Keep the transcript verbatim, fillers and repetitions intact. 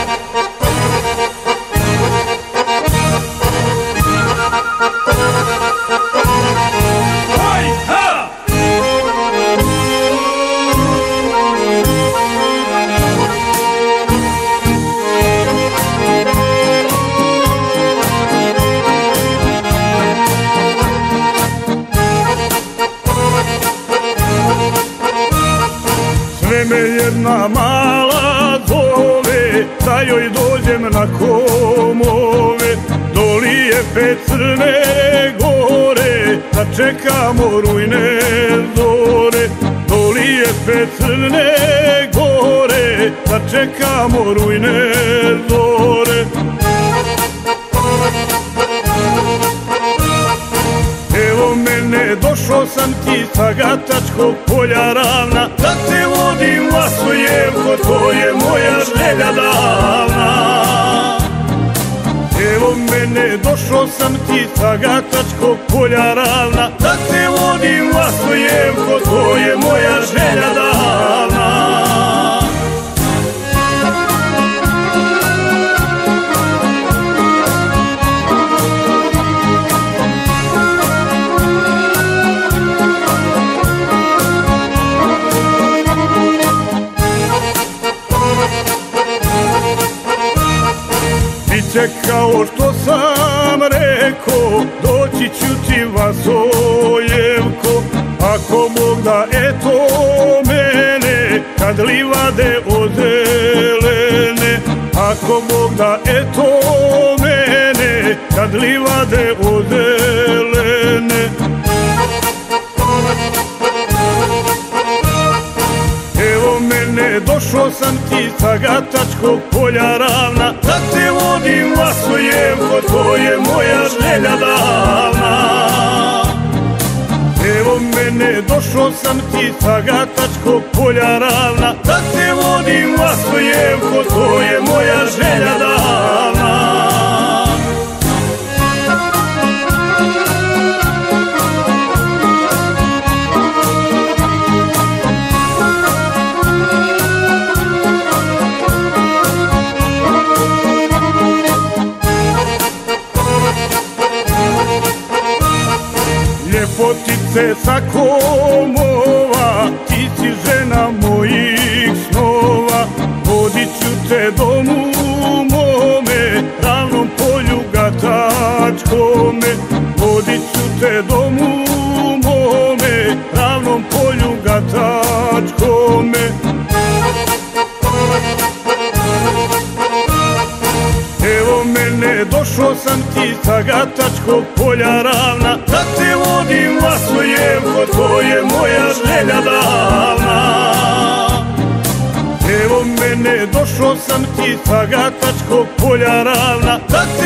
Me jedna mala zove, da joj dođem na komove. Doli je pet Crne Gore, da čekamo rujne zore. Doli je pet Crne Gore, da čekamo rujne zore. Evo mene, došao sam ti sa Gatačkog polja ravna, da te vodim Vasojevko, to je moja želja davna. Evo mene, došao sam ti sa Gatačkog polja ravna, da te vodim Vasojevko, to je moja želja davna. Biće kao što sam rekao, doći ću ti Vasojevko, ako Bog da eto mene, kad livade ozelene. Ako Bog da eto mene, kad livade ozelene. Evo mene, došao sam ti sa Gatačkog polja ravna, da te vodim Vasojevko, to je moja želja davna. Evo mene, došao sam ti sa Gatačkog polja ravna, da te vodim Vasojevko, to je moja želja davna. Ljepotice sa Komova, ti si žena mojih snova. Vodit ću te domu mome, ravnom polju Gatačkome. Vodit ću te domu mome, ravnom polju Gatačkome. Evo mene, došao sam ti sa Gatačkog polja ravna, da te vodim Vasojevko, to je moja želja davna. Evo mene, došao sam ti sa Gatačkog polja ravna, da